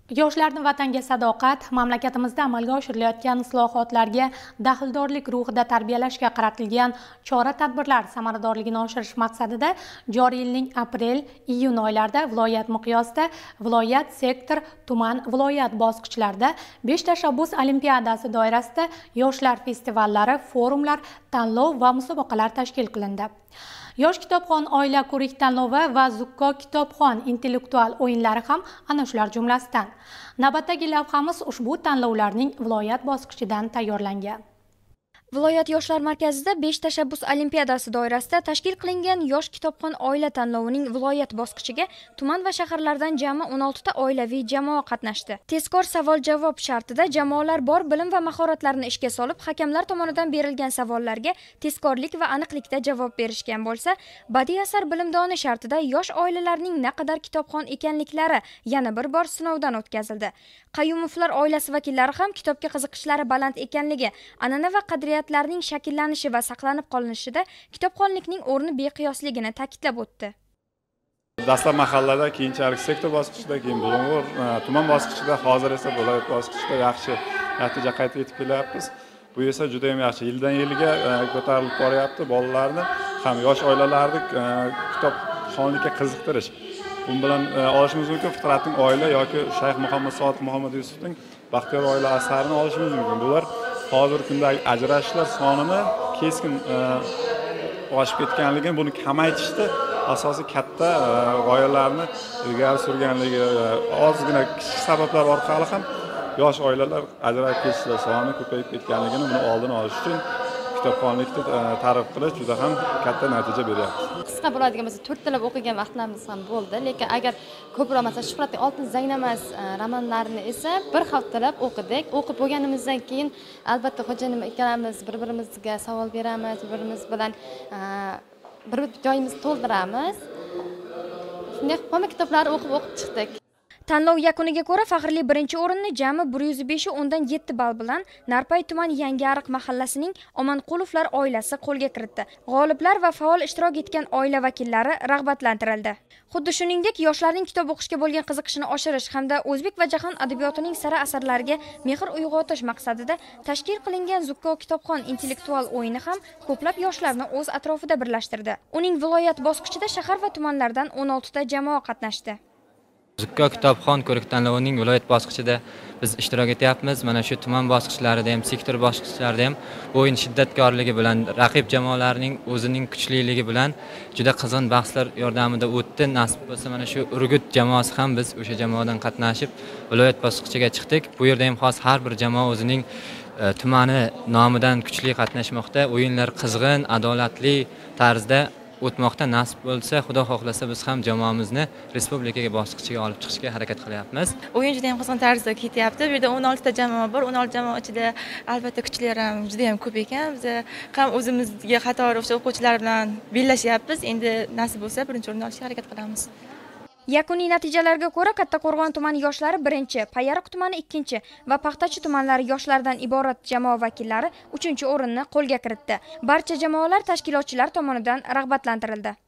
Yoshlarning vatanga sadoqat, mamlakatimizda amalga oshirilayotgan islohotlarga daxldorlik ruhida tarbiyalashga qaratilgan chora-tadbirlar samaradorligini oshirish maqsadida joriy yilning aprel-iyun oylarida viloyat miqyosida viloyat, sektor, tuman, viloyat bosqichlarida 5 tashabbus olimpiadasi doirasida yoshlar festivallari, forumlar, tanlov va musobaqalar tashkil qilindi. Yosh kitobxon oila ko'rik tanlovi va Zukko kitobxon intellektual o'yinlari ham ana shular jumlasidan. Navbatdagi lavhamiz ushbu tanlovlarning viloyat bosqichidan tayyorlangan. Viloyat yoshlar markazida 5 tashabbus olimpiadasi doirasida tashkil qilingan yosh kitobxon oila tanlovining viloyat bosqichiga tuman va shaharlardan jami 16 ta oilaviy jamoa qatnashdi. Tezkor savol-javob shartida jamoalar bor bilim va mahoratlarini ishga solib, hakamlar tomonidan berilgan savollarga tezkorlik va aniqlikda javob berishgan bo'lsa, badiiy asar bilimdoni shartida yosh oilalarning naqadar kitobxon ekanliklari yana bir bor sinovdan o'tkazildi. Qayumovlar oilasi vakillari ham kitobga qiziqishlari baland ekanligi, an'ana va qadriyatlarning shakllanishi va saqlanib qolinishida kitobxonlikning o'rni beqiyosligini ta'kidlab o'tdi. Dastlab mahallada, keyinchalik sektor bosqichida, keyin Bulung'ur tuman bosqichida, hozir esa viloyat bosqichida yaxshi natija qayd etib kelyapmiz. Bu esa juda ham yaxshi. Yildan yilga ko'tarilib boryapti. Bolalarni ham yosh oilalarni kitobxonlikka qiziqtirish. Bu bilan olishimiz mumkin Fitratning oila yoki Shayx Muhammad Sodiq Muhammad Yusufning Baxtiyor oila asarini olishimiz mumkin. Bular hozirgi kundagi ajrashishlar sonini keskin oshib ketganligini, buni kamaytirishda asosiy katta g'oyalarni ilgari surganligi, ozgina kichik sabablar orqali ham yosh oilalar ajralib ketishlar soni ko'payib ketganligini, buni oldini olish uchun kitobxonlikni targ'ib qilish juda ham katta natija beryapti. Qisqa bo'ladigan bo'lsa 4 tilab o'qigan vaqtlarimiz ham bo'ldi, lekin agar ko'proq masalan Shuhratning Oltin zaynamas romanlarini esa bir haftalab o'qidik. O'qib bo'lganimizdan keyin albatta xo'jayinim ikkalamiz bir-birimizga savol beramiz, bir-birimiz bilan bir joyimizni to'ldiramiz. Shunday qilib kitoblarni o'qib chiqdik. Tanlov yakuniga ko'ra faxrli birinchi o'rinni jami 105 ball bilan Narpay tuman Yangiariq mahallasining Omonqulovlar oilasi qo'lga kiritdi. G'oliblar va faol ishtirok etgan oila vakillari rag'batlantirildi. Xuddi shuningdek, yoshlarning kitob o'qishga bo'lgan qiziqishini oshirish hamda o'zbek va jahon adabiyotining sara asarlariga mehr uyg'otish maqsadida tashkil qilingan Zukko kitobxon intellektual o'yini ham ko'plab yoshlarni o'z atrofida birlashtirdi. Uning viloyat bosqichida shahar va tumanlardan 16 ta jamoa qatnashdi. Zukko kitobxon ko'rik tanlovining viloyat bosqichida biz ishtirok etyapmiz. Mana shu tuman bosqichlarida ham, sektor bosqichlarida ham o'yin shiddatkorligi bilan, raqib jamoalarning o'zining kuchliligi bilan juda qizg'in bahslar yordamida o'tdi. Nasib bo'lsa, mana shu Urgut jamoasi ham biz o'sha jamoadan qatnashib viloyat bosqichiga chiqdik. Bu yerda ham xos har bir jamoa o'zining tumani nomidan kuchli qatnashmoqda. O'yinlar qizg'in, adolatli tarzda o'tmoqda. Nasib bo'lsa, Xudo xohlasa biz ham jamoamizni respublikaga bosqichiga olib chiqishga harakat qilyapmiz. O'yin juda ham qizg'in tarzda ketyapti. Bu yerda 16 ta jamoa bor. 16 jamoa ichida albatta kuchlilar ham juda ham ko'p ekan. Biz ham o'zimizga qator o'sha o'quvchilar bilan bellashyapmiz. Endi nasib bo'lsa, birinchi o'rinni olishga harakat qilamiz. Yakuniy natijalarga ko'ra Kattaqo'rg'on tumani yoshlari 1-chi, Payariq tumani 2-chi va Paxtachi tumanlari yoshlardan iborat jamoa vakillari 3-chi o'rinni qo'lga kiritdi. Barcha jamoalar tashkilotchilar tomonidan rag'batlantirildi.